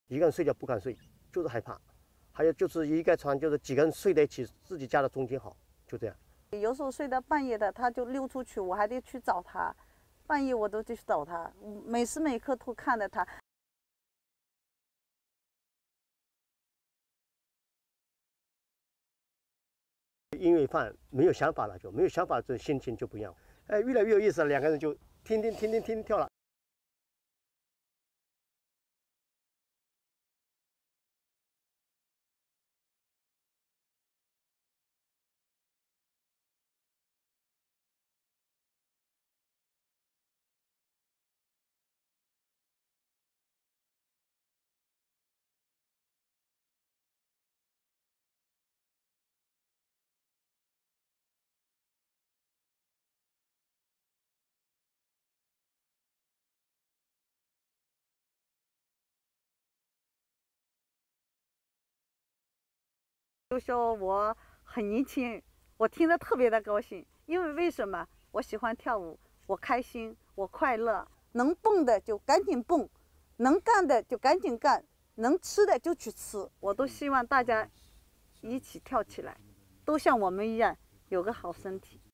一个人睡觉不敢睡，就是害怕。还有就是一个床，就是几个人睡在一起，自己家的中间好，就这样。 有时候睡到半夜的，他就溜出去，我还得去找他，半夜我都去找他，每时每刻都看着他。 因为饭没有想法了，就没有想法，这心情就不一样。哎，越来越有意思了，两个人就天天跳了。 就说我很年轻，我听得特别的高兴，因为什么？我喜欢跳舞，我开心，我快乐，能蹦的就赶紧蹦，能干的就赶紧干，能吃的就去吃。我都希望大家一起跳起来，都像我们一样有个好身体。